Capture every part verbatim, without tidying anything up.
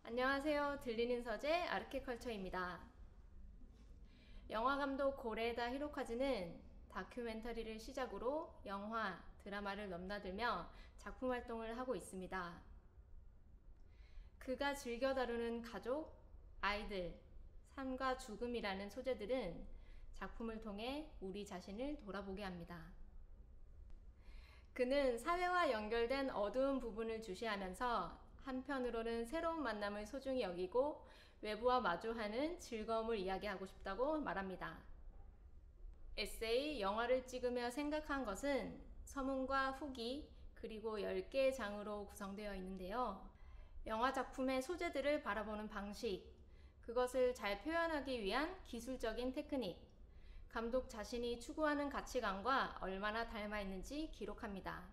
안녕하세요. 들리는 서재 아르키컬처입니다. 영화감독 고레에다 히로카즈는 다큐멘터리를 시작으로 영화, 드라마를 넘나들며 작품 활동을 하고 있습니다. 그가 즐겨 다루는 가족, 아이들, 삶과 죽음이라는 소재들은 작품을 통해 우리 자신을 돌아보게 합니다. 그는 사회와 연결된 어두운 부분을 주시하면서 한편으로는 새로운 만남을 소중히 여기고 외부와 마주하는 즐거움을 이야기하고 싶다고 말합니다. 에세이 영화를 찍으며 생각한 것은 서문과 후기 그리고 열 개의 장으로 구성되어 있는데요. 영화 작품의 소재들을 바라보는 방식, 그것을 잘 표현하기 위한 기술적인 테크닉, 감독 자신이 추구하는 가치관과 얼마나 닮아 있는지 기록합니다.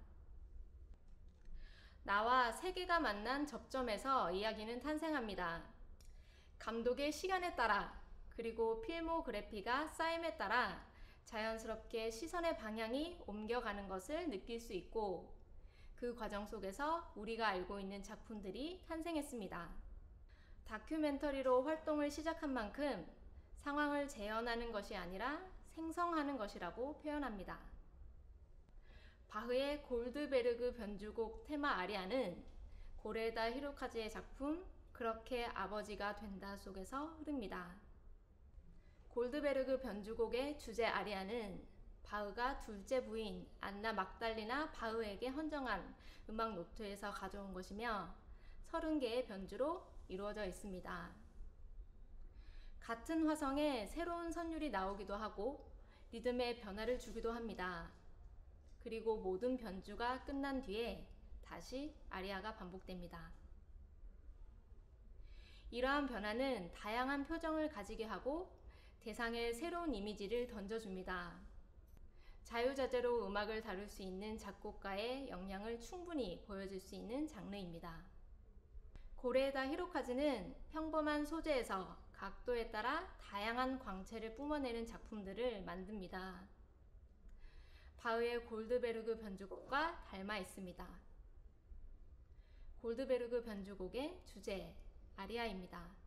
나와 세계가 만난 접점에서 이야기는 탄생합니다. 감독의 시간에 따라 그리고 필모그래피가 쌓임에 따라 자연스럽게 시선의 방향이 옮겨가는 것을 느낄 수 있고 그 과정 속에서 우리가 알고 있는 작품들이 탄생했습니다. 다큐멘터리로 활동을 시작한 만큼 상황을 재현하는 것이 아니라 생성하는 것이라고 표현합니다. 바흐의 골드베르그 변주곡 테마 아리아는 고레에다 히로카즈의 작품 그렇게 아버지가 된다 속에서 흐릅니다. 골드베르그 변주곡의 주제 아리아는 바흐가 둘째 부인 안나 막달리나 바흐에게 헌정한 음악 노트에서 가져온 것이며 서른 개의 변주로 이루어져 있습니다. 같은 화성에 새로운 선율이 나오기도 하고 리듬에 변화를 주기도 합니다. 그리고 모든 변주가 끝난 뒤에 다시 아리아가 반복됩니다. 이러한 변화는 다양한 표정을 가지게 하고 대상에 새로운 이미지를 던져줍니다. 자유자재로 음악을 다룰 수 있는 작곡가의 역량을 충분히 보여줄 수 있는 장르입니다. 고레에다 히로카즈는 평범한 소재에서 각도에 따라 다양한 광채를 뿜어내는 작품들을 만듭니다. 바흐의 골드베르그 변주곡과 닮아 있습니다. 골드베르그 변주곡의 주제, 아리아입니다.